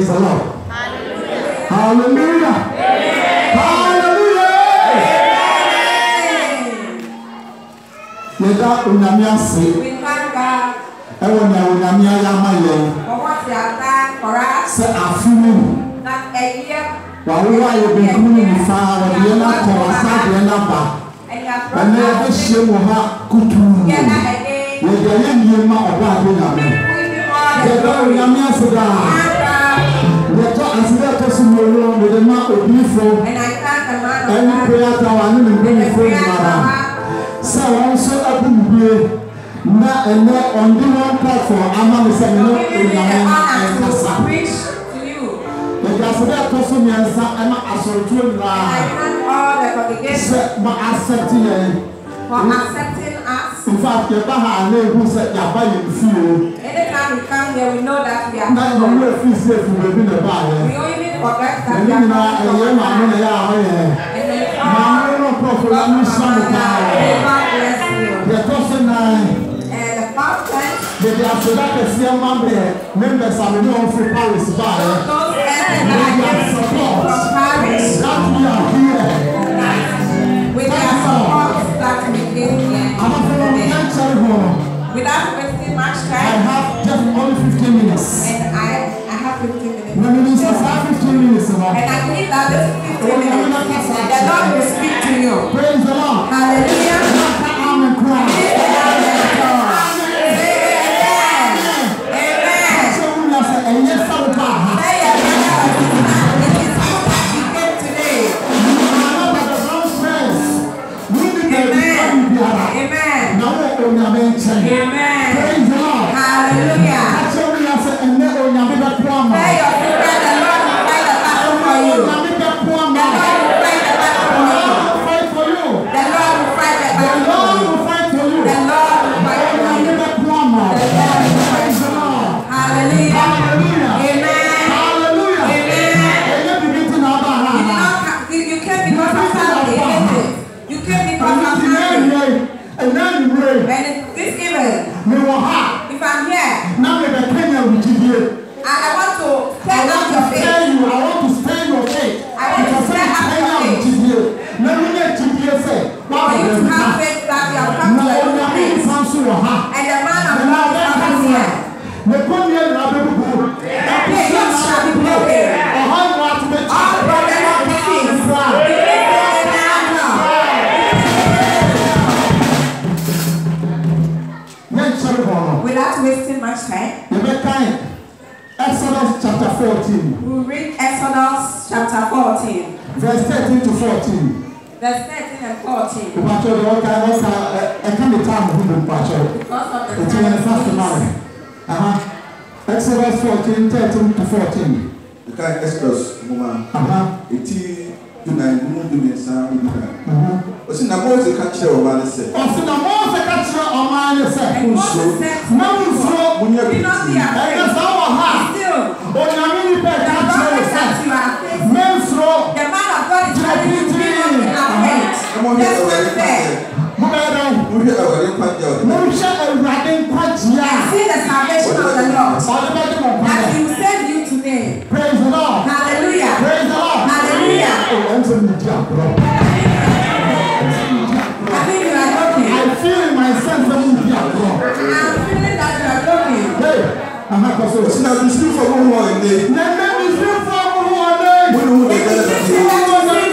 Praise the Lord. Hallelujah. Hallelujah. Yeda unyamia se. We thank God. Ewo na unyamia ya maye. For what you have done for us. Se afunu. That a year. Wa wo ayo be kunu ni fa wa de na ko sa de na ba. And never shame ha kutu. Yeda ye ma oba de na me. Yeda unyamia se da. Yeda asida to su mo no de ma obifo. And I thank the man of God. And prayer ta wa ni me fo mara. So also abubie na ene on the one platform ama me say no to preach to you. The gasada to so nyansa ama asortuo na. I thank all the congregation ma accepting for accepting us. In fact, you ha na who say ya ba you feel. Anytime we come here, we know that we are na you feel safe we be na ba here. We only forget that we are na ya ho here. Prophet, God bless you. The person and the first time they are so that the same members are known for Paris by those support from Paris that we are here with their support that we give here. Without wasting much time, I have just only 15 minutes. And I have 15 minutes. No, I 15 minutes. And I believe that this 15 minutes, the Lord will speak to you. Praise the Lord. Hallelujah. Amen. Amen. Praise the Lord. Hallelujah. Pray your prayer, the Lord will fight the battle for you. The Lord will fight the battle for you. The Lord will fight the battle for you. The Lord will fight for you. The Lord will fight for you. Hallelujah. Amen. Hallelujah. Amen. You came because of family. You came because of family. And this evening, if I'm here, I want to stand up your faith. I want to stand your faith. I want to stand up your faith. For you to have faith that you have come to a new place. And the man of God is coming here. Hey, yours shall be broken. All broken up pieces. Without wasting much time, Exodus chapter 14. We'll read Exodus chapter 14. Verse 13 to 14. Verse 13 and 14. Because of the time. Exodus 14, 13 to 14. The kind Exodus, woman. Osi na Moses ka kire o ma ne se. Osi na Moses ka kire o ma ne se. Moses munya bi. E sa wa ha. Onyame ni pe ka kire se. Mensro. The man of God is ready to be afraid. That's what said. Muje awari kwaje o. Muje awari kwaje. See the salvation of the Lord. That he will save you today. Praise the Lord. Hallelujah. Praise the Lord. Hallelujah. I think you are looking. I feel myself I'm feeling that you are looking. Hey, I'm not going to now this is for one day. Let me see for one day. When we get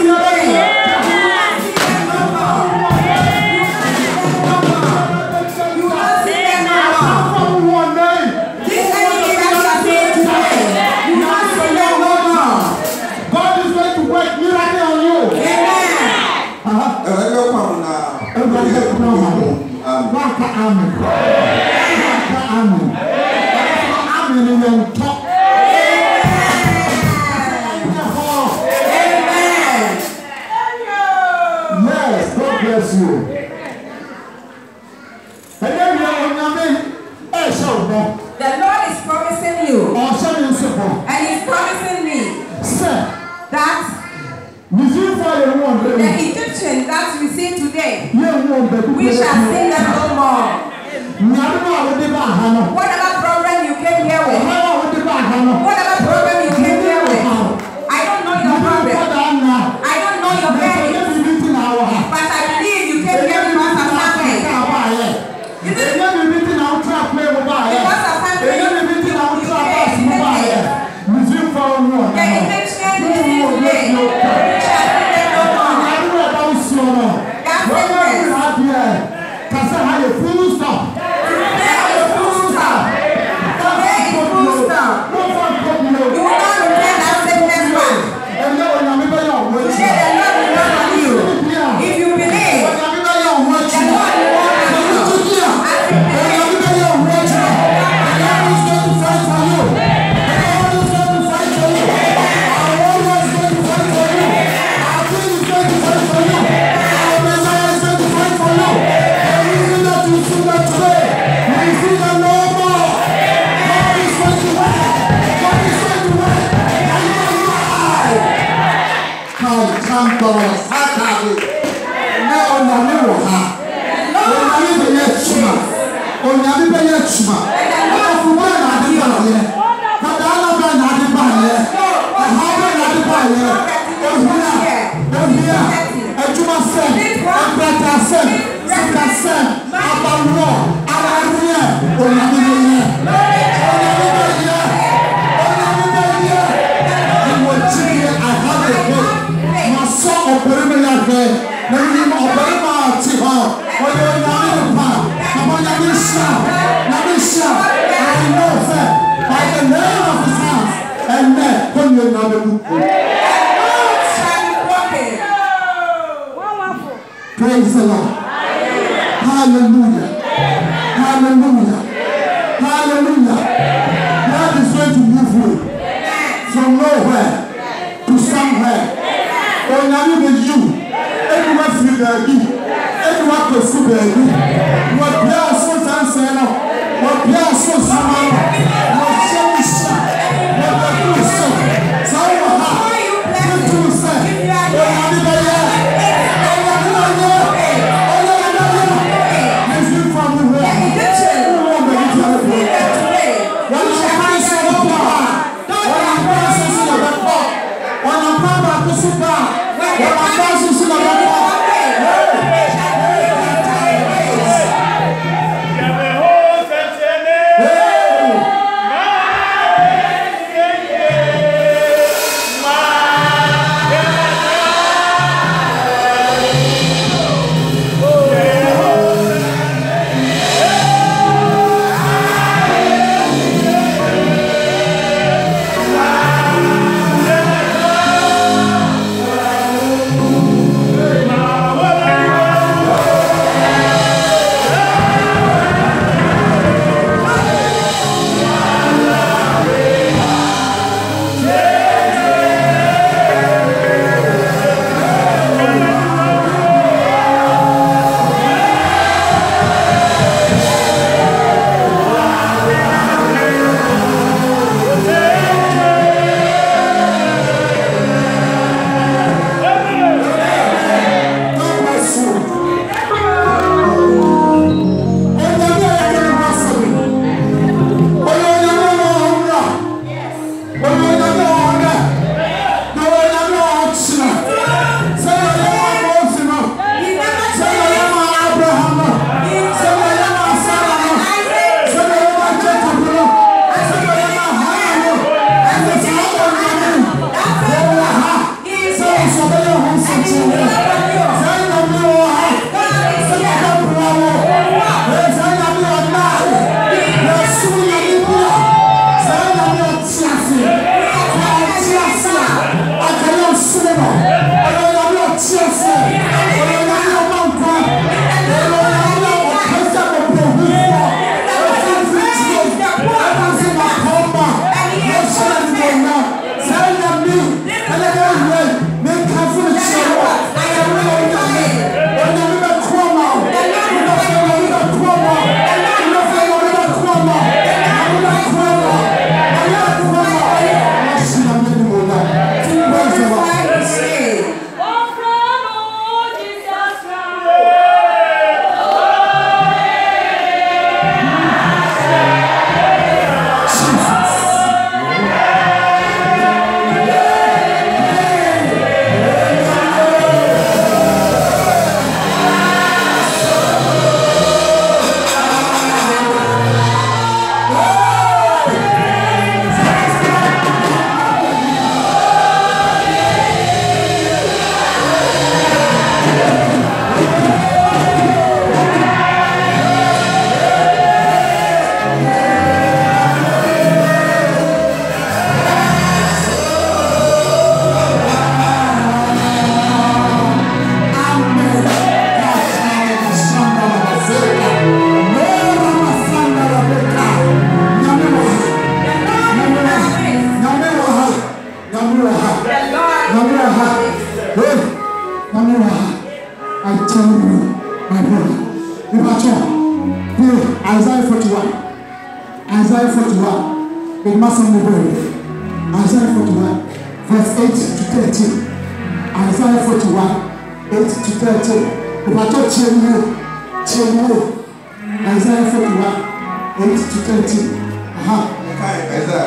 Yes, God bless you. The Lord is promising you, and He's promising me that the Egyptians that we see today, we shall see them no more. Whatever problem you came here with, whatever problem you came Praise the Lord. Hallelujah. Hallelujah. Hallelujah. God is going to move you from nowhere to somewhere. Oh, now you with you. Everyone feel the beat. Everyone can feel the beat. What prayer so dancing now? What prayer so smiling? What shall we shout? What the do so? So what do you say? Oh, now you with you. I tell you, my brother, here, Isaiah 41. Isaiah 41. Big Master Mubere. Isaiah 41, verse 8 to 13. Isaiah 41, 8 to 13. If I talk to you, Isaiah 41, 8 to 13. Isaiah,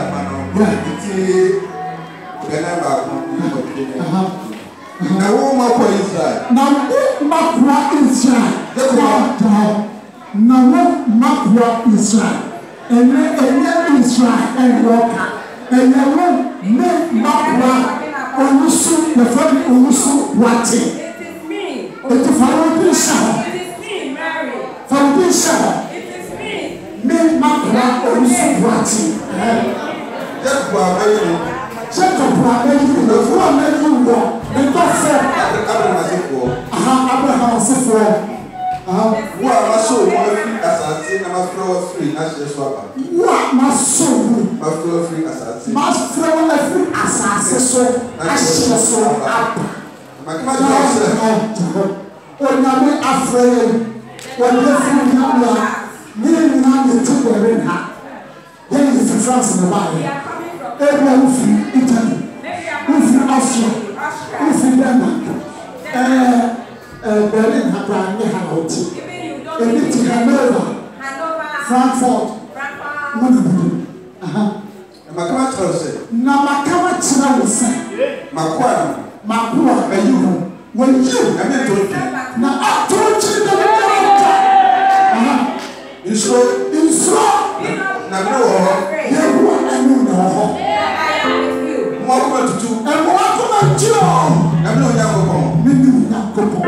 now who for Israel? Now who mapua Israel? Now who mapua Israel? And Israel and Walker. And now who mapua Onusu, the family Onusu Wati. It is me. It is foundation. It is me, Mary. Foundation. It is me. Me mapua Onusu Wati. Jacob Abayu, the one that you walk, and that's it. Abraham Sifo. Who are my soul? My free assassin, and my flower free, as the swapper. What my soul? My flower free assassin. My flower free assassin, so I shall so up. My commander, when I'm afraid, when you're from Yamla, meaning I'm the two were in her. Then it's the France in the Bible. Everyone from Italy, who from Austria, who from Denmark, Berlin, Hanover, Editing Hanover, Frankfurt, Monaco. my commander said, Namakama China will say, Makwa, and you, when you, I meant to now I told you the in slow, now no, you want to know. more to do, And what about you? I'm no young. Many will not go for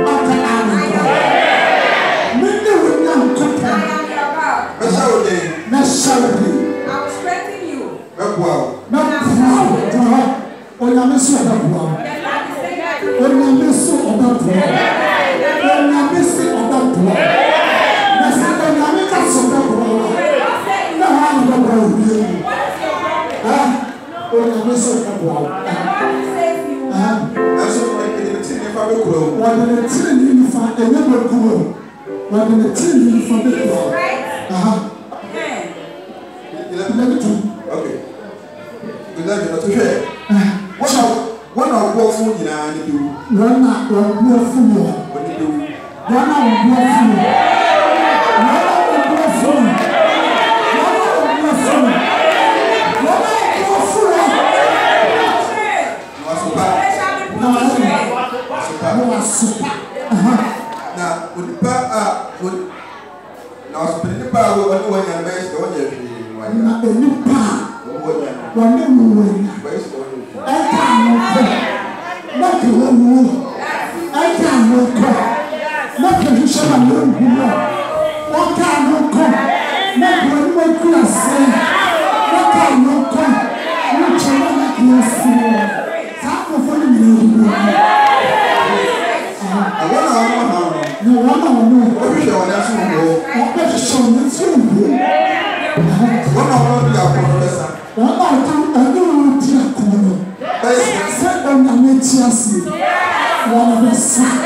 many will not go for necessarily. I will strengthen you. Wow. Not proud. When I miss you, The Lord is saying that you when I miss you, when I miss you, when I make us so that no one will go with you. When I miss you, the Lord says you will And so, if I will grow, when the train you find a number of people, when the train you find the people, right. okay. Good luck, not to share. One of what food you are do. one not one more fool, What you do? one out more fool, Now, would the now, spending the power when you want your best, don't you? not a new power, one new win. I can't not the one more. I can't not come. Not the vision of one who what can not come? Not when we could say, what can not come? Which one like you see? Half of one million. No one on no. What is your national goal? What is your national goal? One of the professor. One of the dear Kuno. Set on the Metiasi. One of the sun.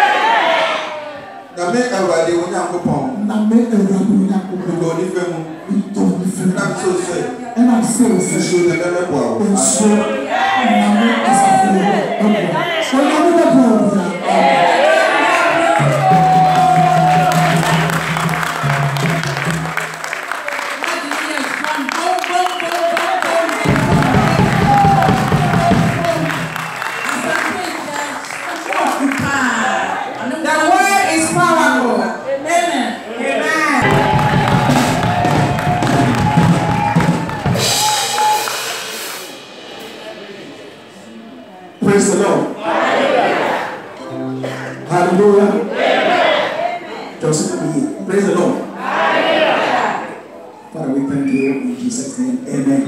The make a radio when I'm upon. Na make a rabuna We don't even. we don't be And I'm so sad. and I'm still You should have never and wow. so na make us a so na make a The word is powerful. Amen. Praise the Lord. Hallelujah. Joseph, praise the Lord. Father, we thank you in Jesus' name. Amen.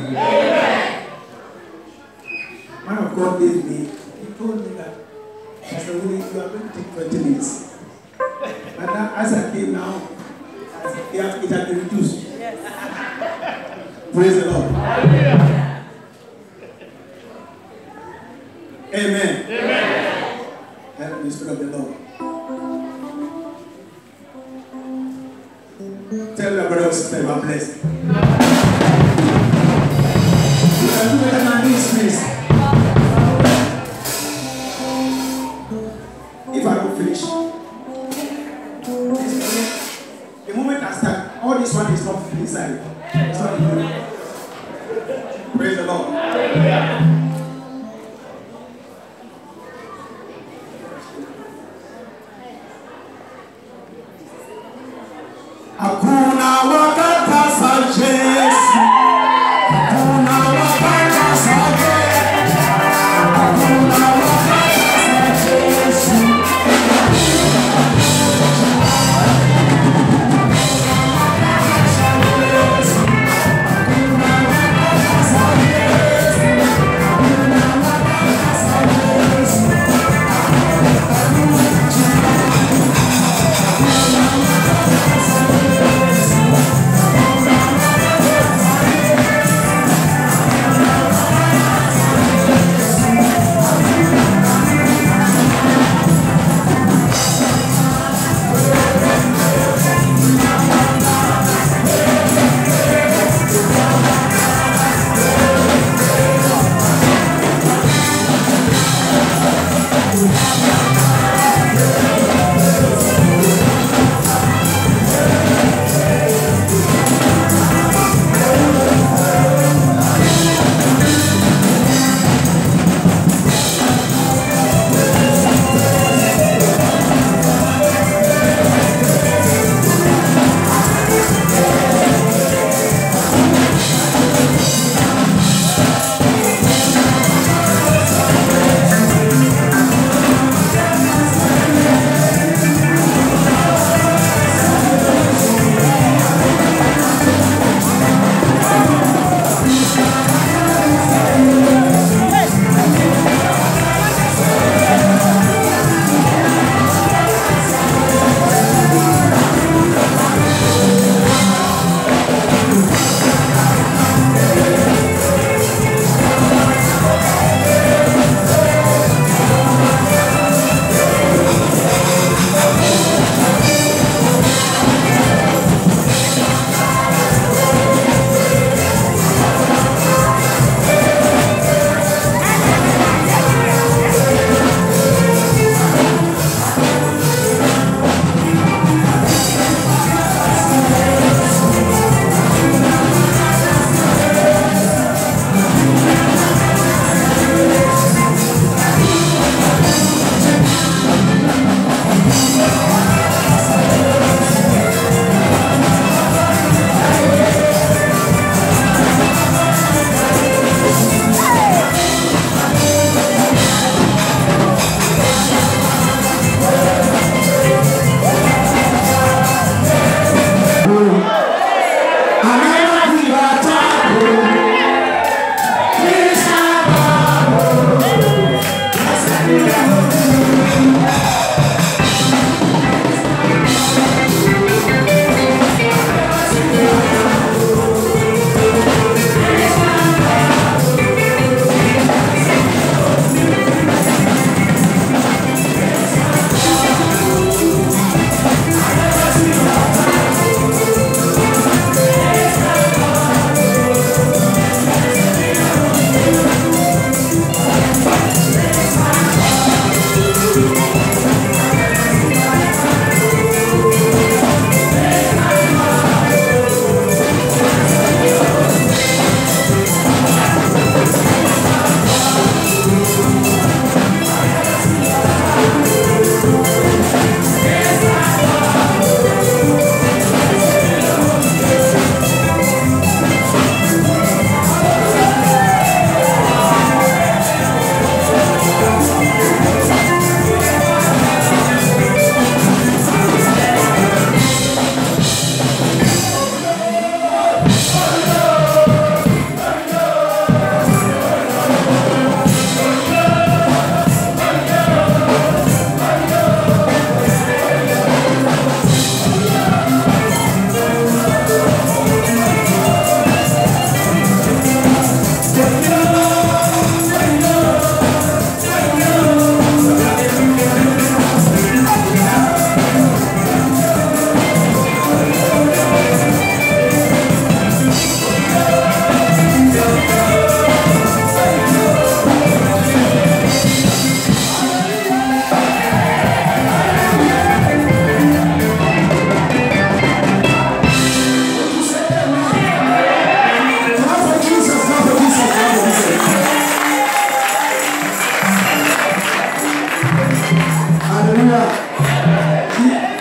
Man of God gave me, he told me that, Pastor Willie, you are going to take 20 minutes. And as I came now, it had been reduced. Praise the Lord. Amen. Help me, Spirit of the Lord. Tell your brother or sister you are blessed. You can do better than this, please.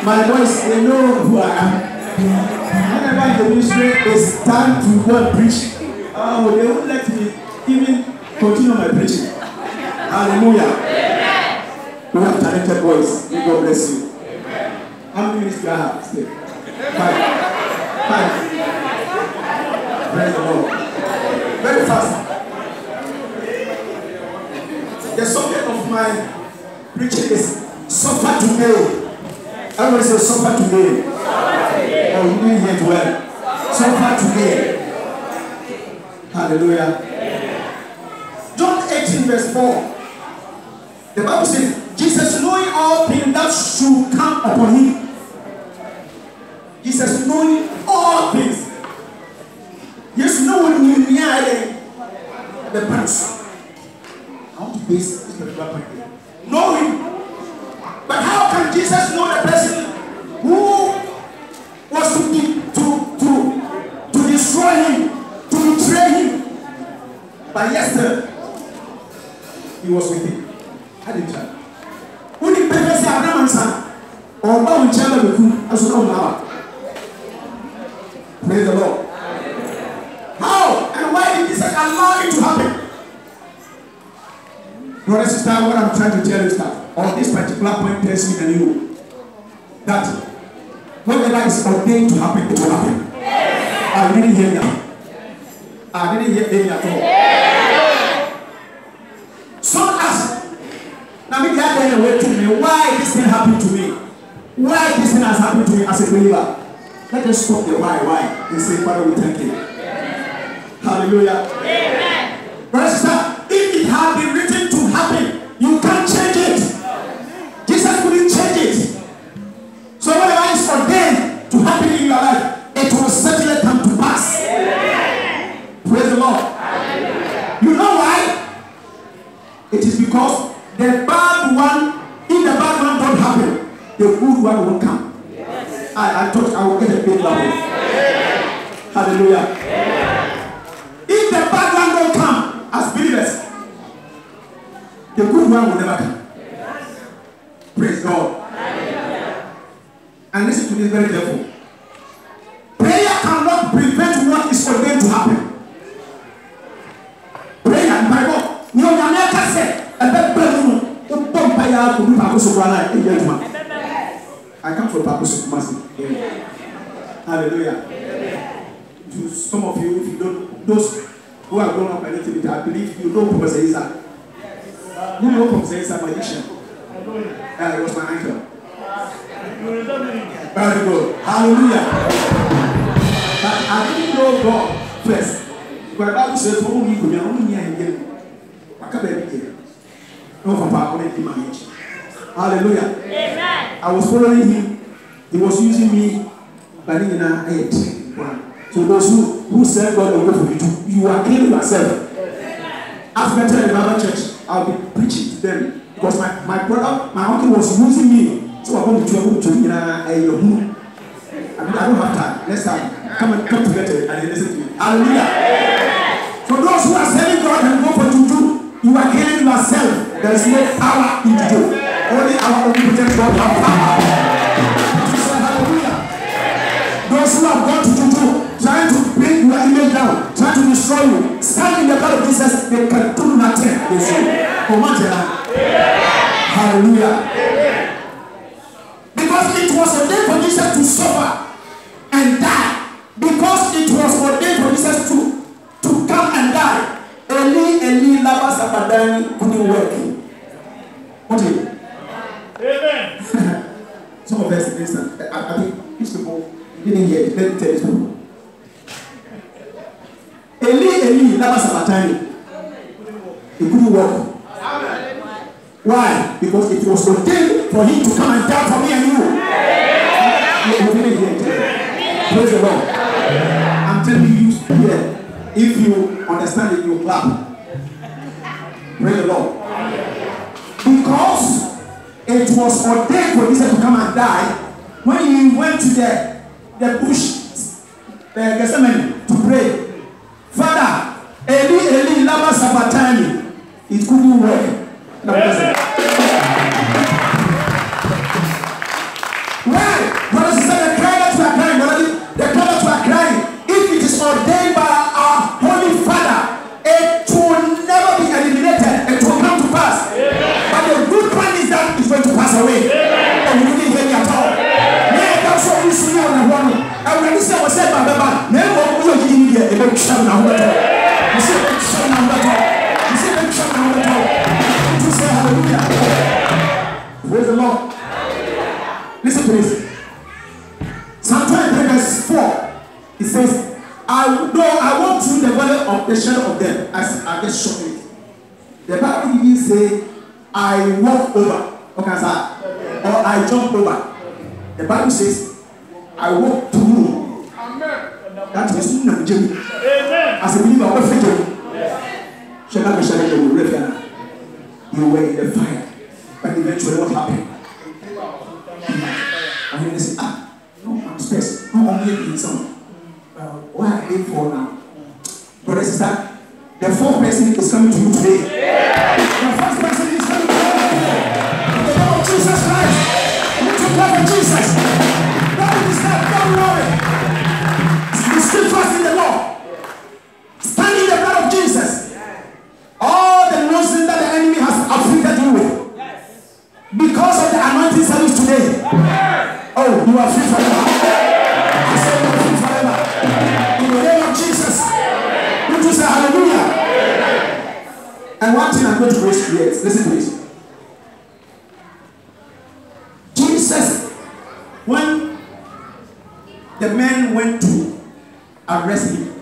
My boys, they know who I am. Whenever the ministry is time to go and preach, they won't let me even continue my preaching. Hallelujah. We have talented boys. May God bless you. How many minutes do I have? Stay. 5. Praise the Lord. Very fast. The subject of my preaching is suffer today. Everybody say suffer today. Oh, you didn't hear it well. Suffer today. Hallelujah. John 18 verse 4. The Bible says, Jesus knowing all things that should come upon him. Jesus knowing all things. Yes, no one knew the past. I want to base this particular point here. Knowing. But how can Jesus know the person who was to destroy him, to betray him? But yesterday, he was with him. I didn't try. When the people say Abraham son, or bow in China with whom I should know now. Praise the Lord. How and why did Jesus allow it to happen? Brother, sister, what I'm trying to tell you is that on this particular point tells me and you that whatever is ordained to happen, it will happen. I didn't hear you. I didn't hear any at all. Some ask, now maybe I don't know to me why this thing happened to me. Why this thing has happened to me as a believer. Let us stop the why, and say, Father, we thank you. Hallelujah. Amen. Brother, sister, if it had been written to happen, you can't change it. Jesus couldn't change it. So whatever is ordained to happen in your life, it will certainly come to pass. Amen. Praise the Lord. Hallelujah. You know why? It is because the bad one, if the bad one don't happen, the good one will come. I thought I would get a big level. Hallelujah. If the bad one don't come as believers, the good one will never come. Praise God. And listen to this very carefully. Prayer cannot prevent what is ordained to happen. Prayer and Bible. You never say I come for the purpose of mercy. Hallelujah. To some of you, if you don't, those who have grown up a little bit, I believe you know Professor Isaac. You know Professor Isaac, magician. It was my uncle. Very good. Hallelujah. But I didn't know God first. But the Bible says, "Oh, you could only hear him. I can't be here. No, Papa, only him and each." Hallelujah. Amen. I was following him. He was using me, but in a head. So those who serve God will go for you. You are killing yourself. After telling another church, I'll be preaching to them because my brother, my uncle was using me. So I'm going to travel to your home. I don't have time. Next time, come together and listen to me. Hallelujah. For those who are serving God and go for juju, you are killing yourself. There is no power in juju. Only our omnipotent God has power. Hallelujah. Those who have gone to juju, trying to bring your image down, trying to destroy you, stand in the blood of Jesus, they can do nothing. They say, hallelujah. Because it was ordained for Jesus to suffer and die. Because it was ordained for Jesus to come and die. Eli, lama sabachthani couldn't work. What is it? Amen. Some of us listen. I think these people didn't hear it. Let me tell you something. Eli, lama sabachthani. He couldn't work. Why? Because it was ordained for him to come and die for me and you. Praise the Lord. I'm telling you here, if you understand it, you clap. Praise the Lord. Because it was ordained for Jesus to come and die. When he went to the bush, Gethsemane, to pray, Father, Eli, lama sabachthani. It couldn't work. Why? Bible didn't say, I walk over. Okay, sir. Or I jump over. The Bible says, I walk through. Amen. That is not Jimmy. As a believer, what for you? Shall not be sharing you were in the fire. But eventually, what happened? And then they say, no, I'm stressed. No, I'm making some. Why are they for now? Brothers and sisters, the fourth person is coming to you today. The first person is coming to you today. In the name of Jesus Christ. You need to pray for Jesus. Don't be scared. Don't worry. You still trust in the Lord. Stand in the blood of Jesus. All the nonsense that the enemy has afflicted you with. Because of the anointing service today. Oh, you are free forever. I say you are free forever. In the name of Jesus. Would you say hallelujah? And one thing I'm going to raise to you is, listen to this. Jesus, when the men went to arrest him,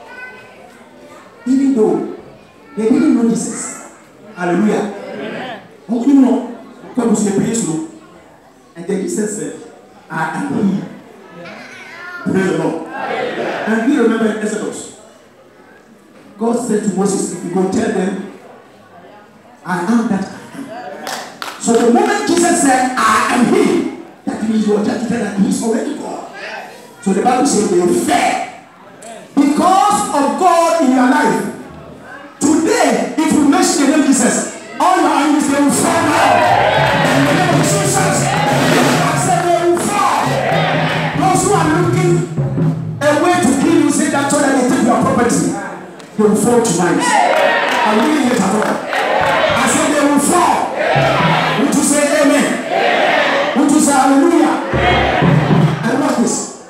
even though they didn't know Jesus. Hallelujah. How do you know? Because they praise you. And then Jesus said, I am he. Praise the Lord. And you remember in Exodus, God said to Moses, if you go tell them, I am that I am. So the moment Jesus said, I am he, that means you are just to tell that he is already God. So the Bible says they fell. Because of God in your life. Today, if you mention the name Jesus, all your enemies they will fall now. In the name of Jesus, I said they will fall. Those who are looking a way to kill you, say that so that they take your property, they will fall tonight. I really hate at all. I said they will fall. Would you say amen? Would you say hallelujah? And watch this.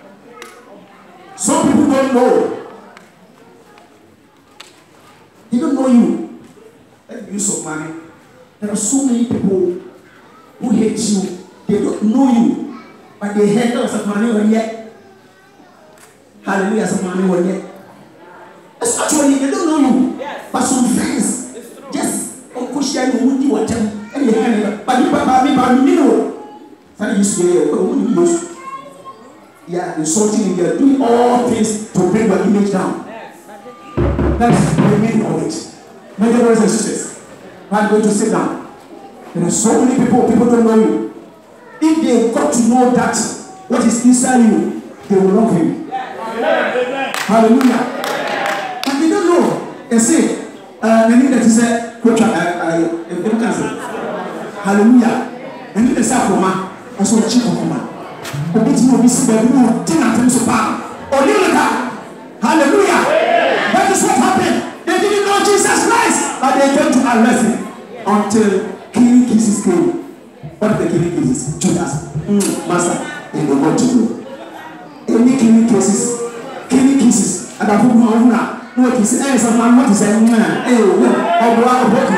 Some people don't know. They don't know you. Let me use of money. There are so many people who hate you. They don't know you. But they hate us of money when yet. Hallelujah, some money when yet. It's actually they don't know you. Yes. But some friends just share you what them. And they hand but you know. Funny you say, yeah, insulting, they are doing all things to bring your image down. That's the meaning of it. My dear brothers and sisters, I'm going to sit down. There are so many people don't know you. If they got to know that what is inside you, they will love you. Hallelujah. And they don't know. They say, the name that is a hallelujah. And you say, I saw a chief of man. A bit more visible, dinner to power. Or hallelujah. That is what happened. They didn't know Jesus Christ, but they came to arrest him until killing kisses came. What are the killing kisses? Judas, Master, they don't want to know. Any killing kisses, and I put my own now. No, he said, hey, some man, what is that? Hey, oh, blood of broken.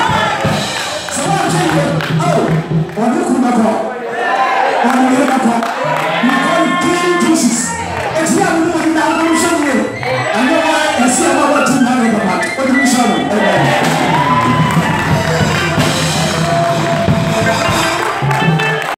So I'm saying, oh, what do you come back?